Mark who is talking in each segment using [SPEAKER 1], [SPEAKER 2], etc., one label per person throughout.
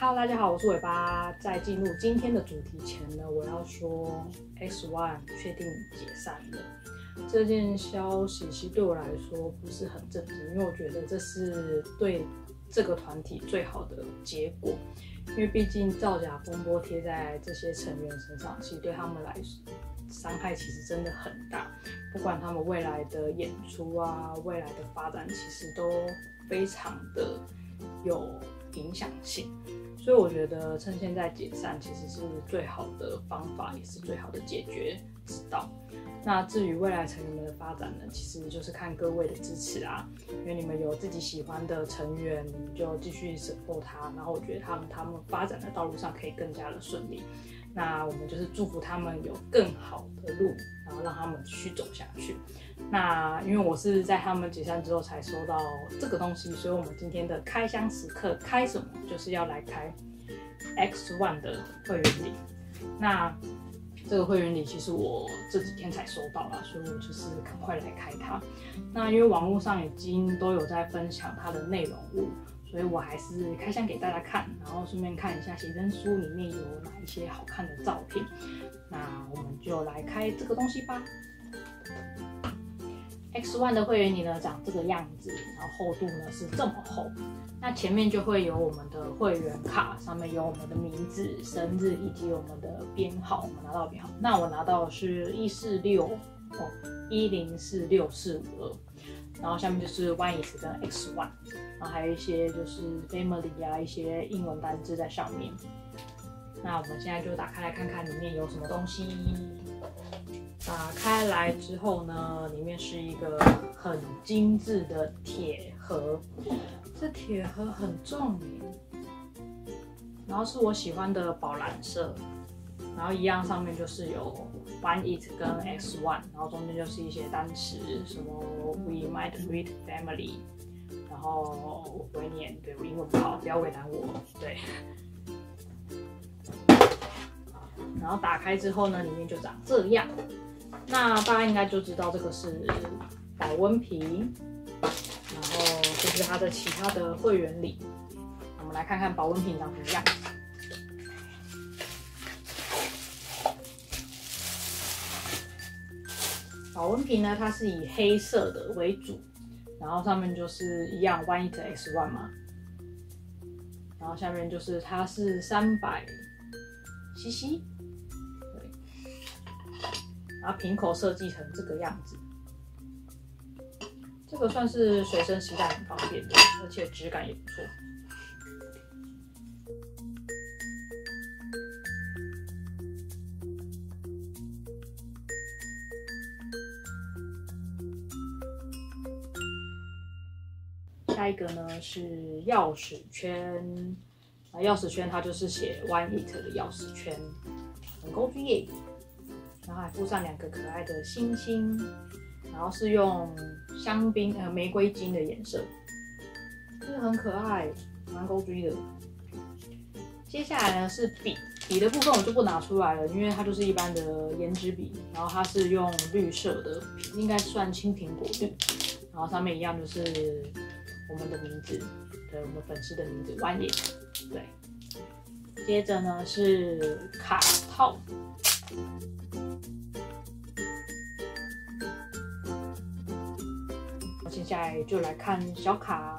[SPEAKER 1] Hello， 大家好，我是尾巴。在进入今天的主题前呢，我要说 X1 确定解散了。这件消息其实对我来说不是很震惊，因为我觉得这是对这个团体最好的结果。因为毕竟造假风波贴在这些成员身上，其实对他们来说伤害其实真的很大。不管他们未来的演出啊，未来的发展，其实都非常的有影响性。所以我觉得趁现在解散其实是最好的方法，也是最好的解决之道。那至于未来成员们的发展呢，其实就是看各位的支持啊，因为你们有自己喜欢的成员，你们就继续 support 他，然后我觉得他们发展的道路上可以更加的顺利。那我们就是祝福他们有更好的路，然后让他们继续走下去。那因为我是在他们解散之后才收到这个东西，所以我们今天的开箱时刻开什么？就是要来开 X1 的会员礼。那这个会员礼其实我这几天才收到啦，所以我就是赶快来开它。那因为网络上已经都有在分享它的内容物，所以我还是开箱给大家看，然后顺便看一下写真书里面有哪一些好看的照片。那我们就来开这个东西吧。X1 的会员礼呢长这个样子，然后厚度呢是这么厚。那前面就会有我们的会员卡，上面有我们的名字、生日以及我们的编号，我们拿到编号。那我拿到的是1046452，然后下面就是 OneIt 跟 X1， 然后还有一些就是 Family 啊，一些英文单字在上面。那我们现在就打开来看看里面有什么东西。打开来之后呢，里面是一个很精致的铁盒，这铁盒很重耶，然后是我喜欢的宝蓝色，然后一样上面就是有 OneIt 跟 X1， 然后中间就是一些单词，什么 We might read family， 然后我不会念，对我英文不好，不要为难我，对。然后打开之后呢，里面就长这样。那大家应该就知道这个是保温瓶，然后这是它的其他的会员礼。我们来看看保温瓶长什么样。保温瓶呢，它是以黑色的为主，然后上面就是一样 OneIt X1 嘛，然后下面就是它是300cc。然后瓶口设计成这个样子，这个算是随身携带很方便的，而且质感也不错。下一个呢是钥匙圈，钥匙圈它就是写 OneIt 的钥匙圈，很勾追耶。然后还附上2个可爱的星星，然后是用香槟玫瑰金的颜色，真的很可爱，蛮勾追的。接下来呢是笔的部分我就不拿出来了，因为它就是一般的颜值笔，然后它是用绿色的，应该算青苹果绿，然后上面一样就是我们的名字，对，我们粉丝的名字 OneIt， 对。接着呢是卡套。接下来就来看小卡。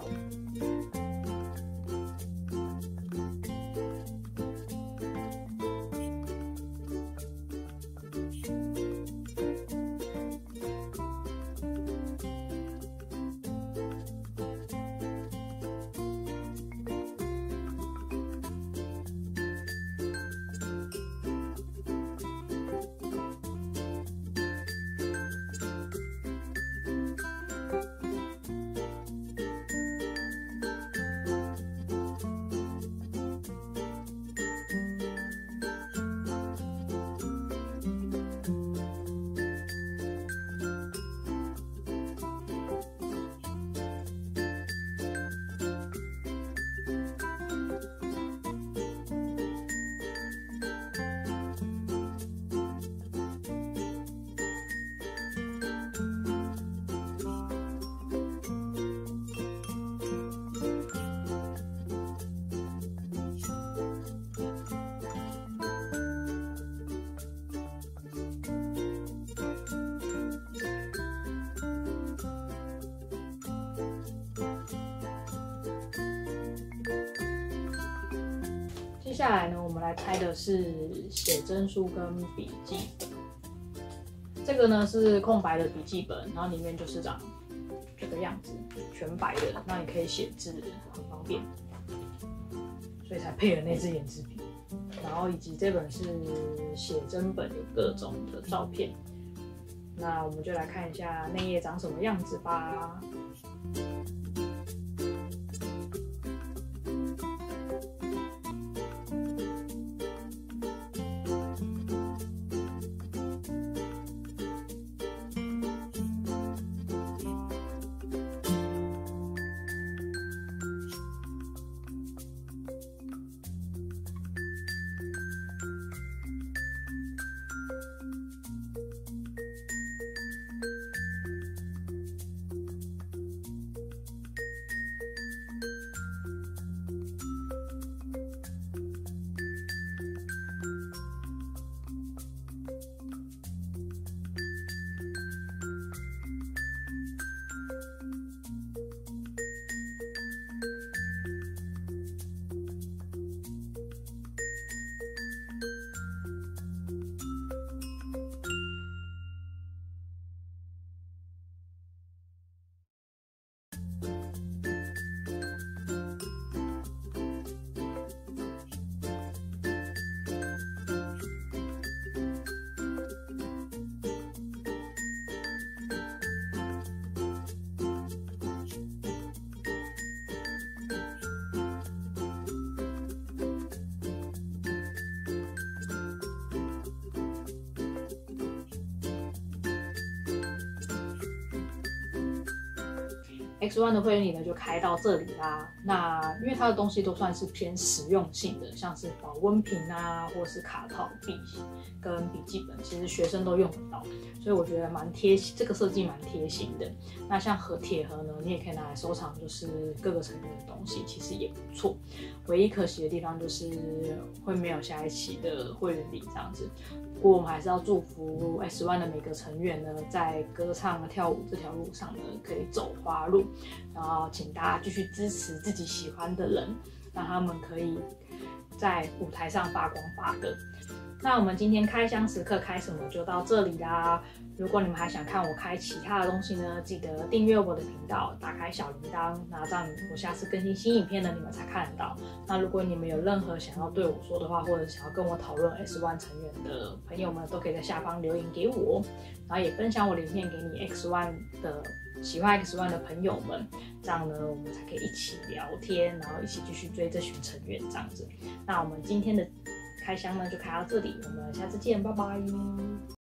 [SPEAKER 1] 接下来呢，我们来拆的是写真书跟笔记。这个呢是空白的笔记本，然后里面就是长这个样子，全白的，那你可以写字，很方便，所以才配了那支圆珠笔。然后以及这本是写真本，有各种的照片。那我们就来看一下内页长什么样子吧。X1 的会员礼呢就开到这里啦。那因为它的东西都算是偏实用性的，像是保温瓶啊，或是卡套笔跟笔记本，其实学生都用得到，所以我觉得蛮贴心，这个设计蛮贴心的。那像铁盒呢，你也可以拿来收藏，就是各个成员的东西，其实也不错。唯一可惜的地方就是会没有下一期的会员礼这样子。不过我们还是要祝福 X1 的每个成员呢，在歌唱跳舞这条路上呢，可以走花路。然后请大家继续支持自己喜欢的人，让他们可以在舞台上发光发热。那我们今天开箱时刻开什么就到这里啦。如果你们还想看我开其他的东西呢，记得订阅我的频道，打开小铃铛，那这样我下次更新新影片呢，你们才看得到。那如果你们有任何想要对我说的话，或者想要跟我讨论 X1 成员的朋友们，都可以在下方留言给我，然后也分享我的影片给你 X1 的喜欢 X1 的朋友们，这样呢，我们才可以一起聊天，然后一起继续追这群成员这样子。那我们今天的开箱呢就开到这里，我们下次见，拜拜。